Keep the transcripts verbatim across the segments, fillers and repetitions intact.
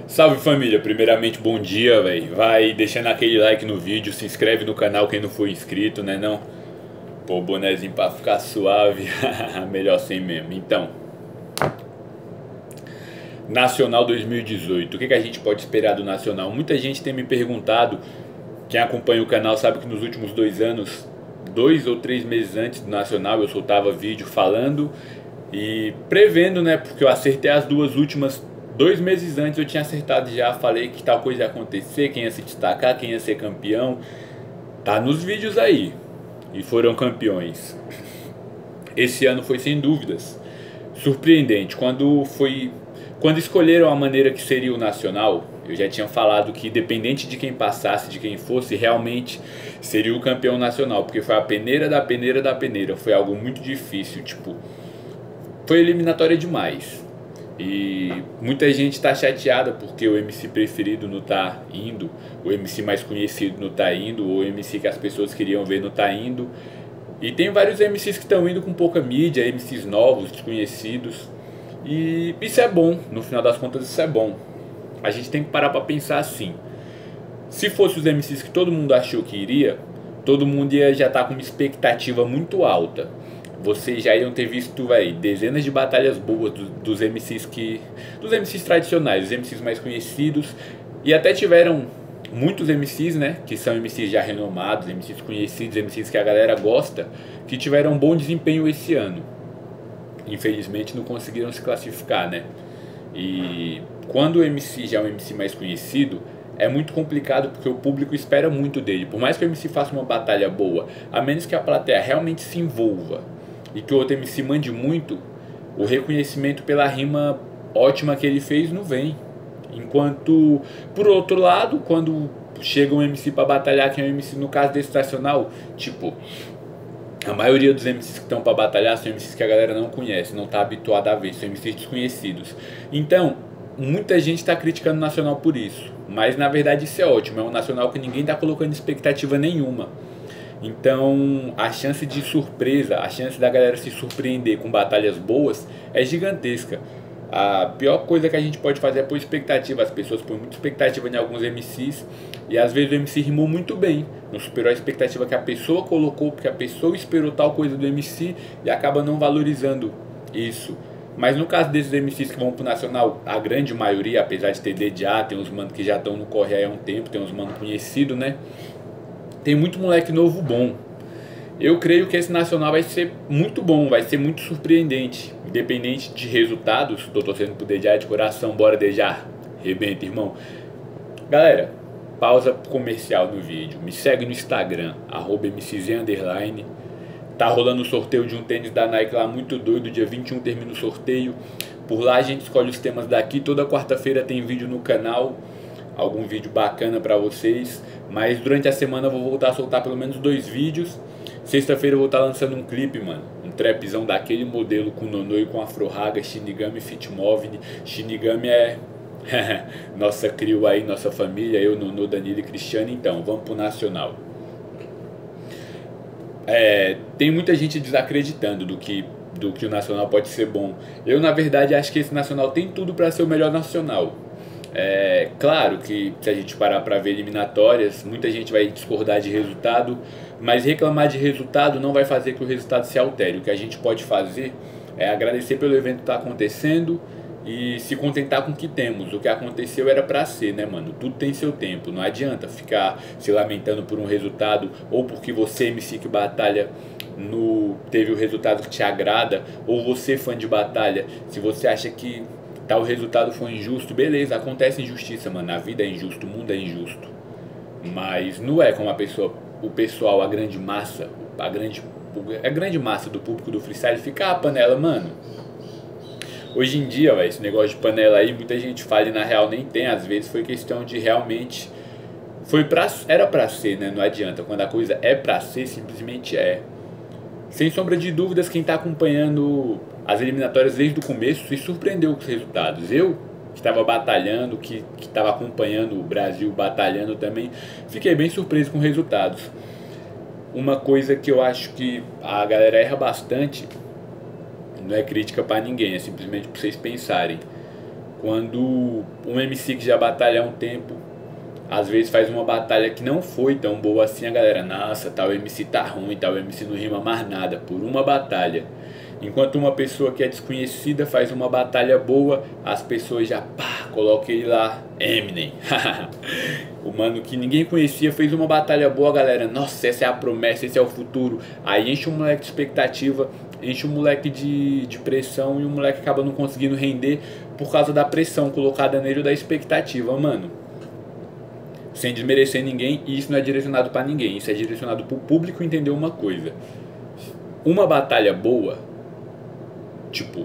Salve família, primeiramente bom dia, velho. Vai deixando aquele like no vídeo, se inscreve no canal quem não for inscrito, né não? Pô, bonezinho pra ficar suave, melhor sem mesmo. Então, Nacional dois mil e dezoito, o que, que a gente pode esperar do Nacional? Muita gente tem me perguntado, quem acompanha o canal sabe que nos últimos dois anos, dois ou três meses antes do Nacional, eu soltava vídeo falando e prevendo, né, porque eu acertei as duas últimas. Dois meses antes eu tinha acertado já, falei que tal coisa ia acontecer, quem ia se destacar, quem ia ser campeão. Tá nos vídeos aí. E foram campeões. Esse ano foi sem dúvidas surpreendente. Quando foi, quando escolheram a maneira que seria o Nacional, eu já tinha falado que independente de quem passasse, de quem fosse, realmente seria o campeão nacional. Porque foi a peneira da peneira da peneira. Foi algo muito difícil, tipo, foi eliminatória demais. E muita gente está chateada porque o M C preferido não está indo, o M C mais conhecido não está indo, o M C que as pessoas queriam ver não está indo. E tem vários M Cs que estão indo com pouca mídia, M Cs novos, desconhecidos. E isso é bom, no final das contas isso é bom. A gente tem que parar para pensar assim. Se fosse os M Cs que todo mundo achou que iria, todo mundo ia já estar tá com uma expectativa muito alta. Vocês já iriam ter visto, véio, dezenas de batalhas boas do, dos M Cs que, dos M Cs tradicionais, os M Cs mais conhecidos. E até tiveram muitos M Cs, né, que são M Cs já renomados, M Cs conhecidos, M Cs que a galera gosta, que tiveram um bom desempenho esse ano. Infelizmente não conseguiram se classificar, né. E quando o M C já é um M C mais conhecido, é muito complicado porque o público espera muito dele. Por mais que o M C faça uma batalha boa, a menos que a plateia realmente se envolva e que o outro M C mande muito, o reconhecimento pela rima ótima que ele fez não vem. Enquanto, por outro lado, quando chega um M C pra batalhar, que é um M C, no caso desse nacional, tipo, a maioria dos M Cs que estão pra batalhar são M Cs que a galera não conhece, não tá habituada a ver, são M Cs desconhecidos. Então, muita gente tá criticando o Nacional por isso, mas na verdade isso é ótimo, é um Nacional que ninguém tá colocando expectativa nenhuma. Então a chance de surpresa, a chance da galera se surpreender com batalhas boas é gigantesca. A pior coisa que a gente pode fazer é pôr expectativa. As pessoas põem muita expectativa em alguns M Cs e às vezes o M C rimou muito bem, não superou a expectativa que a pessoa colocou, porque a pessoa esperou tal coisa do M C e acaba não valorizando isso. Mas no caso desses M Cs que vão pro Nacional, a grande maioria, apesar de ter D D A, tem uns manos que já estão no corre aí há um tempo, tem uns manos conhecidos, né? Tem muito moleque novo bom. Eu creio que esse Nacional vai ser muito bom, vai ser muito surpreendente. Independente de resultados, tô torcendo pro D J de coração, bora D J, rebenta, irmão. Galera, pausa comercial no vídeo. Me segue no Instagram, arroba mcz underline. Tá rolando o sorteio de um tênis da Nike lá muito doido, dia vinte e um termina o sorteio. Por lá a gente escolhe os temas daqui, toda quarta-feira tem vídeo no canal. Algum vídeo bacana pra vocês. Mas durante a semana eu vou voltar a soltar pelo menos dois vídeos. Sexta-feira eu vou estar lançando um clipe, mano. Um trapzão daquele modelo com Nonô e com Afro Raga, Shinigami Fitmovni. Shinigami é nossa crew aí, nossa família. Eu, Nonô, Danilo e Cristiano. Então, vamos pro Nacional. É, tem muita gente desacreditando do que, do que o Nacional pode ser bom. Eu, na verdade, acho que esse Nacional tem tudo pra ser o melhor Nacional. É claro que se a gente parar para ver eliminatórias, muita gente vai discordar de resultado, mas reclamar de resultado não vai fazer que o resultado se altere. O que a gente pode fazer é agradecer pelo evento que está acontecendo e se contentar com o que temos. O que aconteceu era para ser, né, mano? Tudo tem seu tempo, não adianta ficar se lamentando por um resultado ou porque você, M C que batalha, no, teve o resultado que te agrada, ou você, fã de batalha, se você acha que tal resultado foi injusto, beleza, acontece injustiça, mano, a vida é injusta, o mundo é injusto. Mas não é como a pessoa, o pessoal, a grande massa, a grande, a grande massa do público do freestyle fica, ah, panela, mano. Hoje em dia, véio, esse negócio de panela aí, muita gente fala e na real nem tem, às vezes foi questão de realmente, foi pra, era pra ser, né, não adianta, quando a coisa é pra ser, simplesmente é. Sem sombra de dúvidas, quem tá acompanhando as eliminatórias desde o começo se surpreendeu com os resultados. Eu, que estava batalhando, que estava acompanhando o Brasil batalhando também, fiquei bem surpreso com os resultados. Uma coisa que eu acho que a galera erra bastante, não é crítica para ninguém, é simplesmente para vocês pensarem. Quando um M C que já batalha há um tempo, às vezes faz uma batalha que não foi tão boa assim, a galera, nossa, tal M C tá ruim, tal M C não rima mais nada, por uma batalha. Enquanto uma pessoa que é desconhecida faz uma batalha boa, as pessoas já, pá, colocam ele lá, Eminem. O mano que ninguém conhecia fez uma batalha boa, galera, nossa, essa é a promessa, esse é o futuro. Aí enche o moleque de expectativa, enche o moleque de, de pressão e o moleque acaba não conseguindo render por causa da pressão colocada nele ou da expectativa, mano. Sem desmerecer ninguém, e isso não é direcionado pra ninguém, isso é direcionado pro público entender uma coisa. Uma batalha boa, tipo,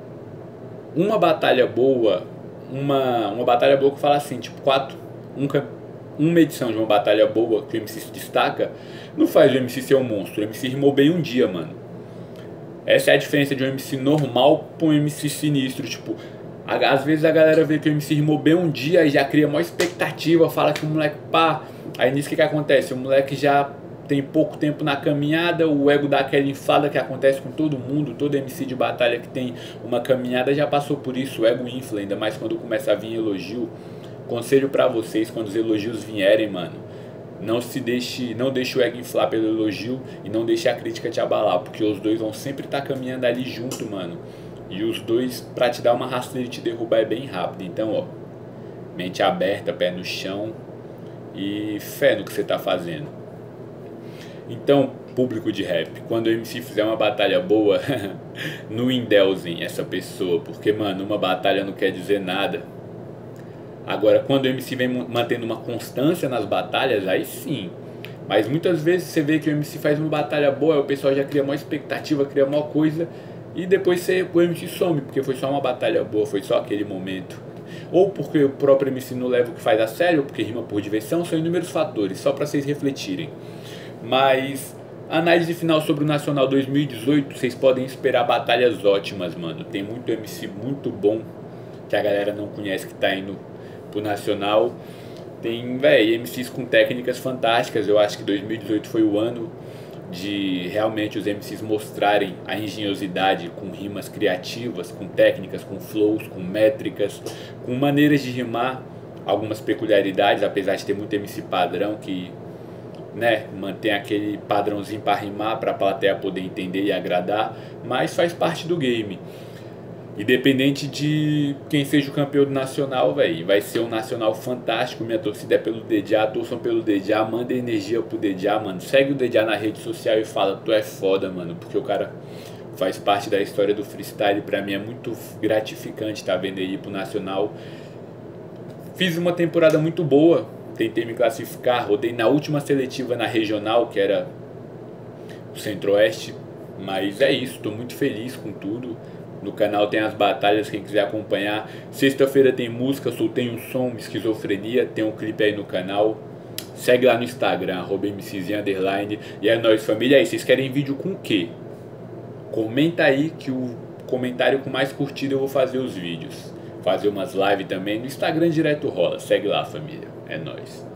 uma batalha boa, uma, uma batalha boa que fala assim, tipo, quatro, um, uma edição de uma batalha boa que o M C se destaca, não faz o M C ser um monstro, o M C rimou bem um dia, mano. Essa é a diferença de um M C normal pra um M C sinistro, tipo, às vezes a galera vê que o M C rimou bem um dia e já cria maior expectativa, fala que o moleque pá, aí nisso que que acontece, o moleque já tem pouco tempo na caminhada, o ego dá aquela inflada que acontece com todo mundo, todo M C de batalha que tem uma caminhada já passou por isso, o ego infla, ainda mais quando começa a vir elogio. Conselho pra vocês, quando os elogios vierem, mano, não se deixe, não deixe o ego inflar pelo elogio e não deixe a crítica te abalar, porque os dois vão sempre estar caminhando ali junto, mano. E os dois, pra te dar uma rasteira e te derrubar é bem rápido. Então, ó, mente aberta, pé no chão e fé no que você tá fazendo. Então, público de rap, quando o M C fizer uma batalha boa, não endeusem essa pessoa, porque, mano, uma batalha não quer dizer nada. Agora, quando o M C vem mantendo uma constância nas batalhas, aí sim. Mas muitas vezes você vê que o M C faz uma batalha boa, o pessoal já cria uma expectativa, cria uma coisa, e depois você, o M C some, porque foi só uma batalha boa, foi só aquele momento. Ou porque o próprio M C não leva o que faz a sério, ou porque rima por diversão, são inúmeros fatores, só pra vocês refletirem. Mas, análise final sobre o Nacional dois mil e dezoito, vocês podem esperar batalhas ótimas, mano. Tem muito M C muito bom, que a galera não conhece, que tá indo pro Nacional. Tem, véi, M Cs com técnicas fantásticas. Eu acho que dois mil e dezoito foi o ano de realmente os M Cs mostrarem a engenhosidade com rimas criativas, com técnicas, com flows, com métricas, com maneiras de rimar, algumas peculiaridades, apesar de ter muito M C padrão que, né, mantém aquele padrãozinho para rimar, para a plateia poder entender e agradar, mas faz parte do game. Independente de quem seja o campeão do Nacional, velho, vai ser um Nacional fantástico. Minha torcida é pelo D J A, torçam pelo D J A, manda energia pro D J A, mano. Segue o D J A na rede social e fala, tu é foda, mano, porque o cara faz parte da história do freestyle. Pra mim é muito gratificante tá vendo ele ir pro Nacional. Fiz uma temporada muito boa, tentei me classificar, rodei na última seletiva na regional, que era o Centro-Oeste, mas é isso, tô muito feliz com tudo. No canal tem as batalhas, quem quiser acompanhar. Sexta-feira tem música, soltei um som, Esquizofrenia, tem um clipe aí no canal. Segue lá no Instagram, arroba mczinho underline. E é nóis, família. Aí, vocês querem vídeo com o quê? Comenta aí que o comentário com mais curtida eu vou fazer os vídeos. Fazer umas lives também no Instagram direto rola. Segue lá, família. É nóis.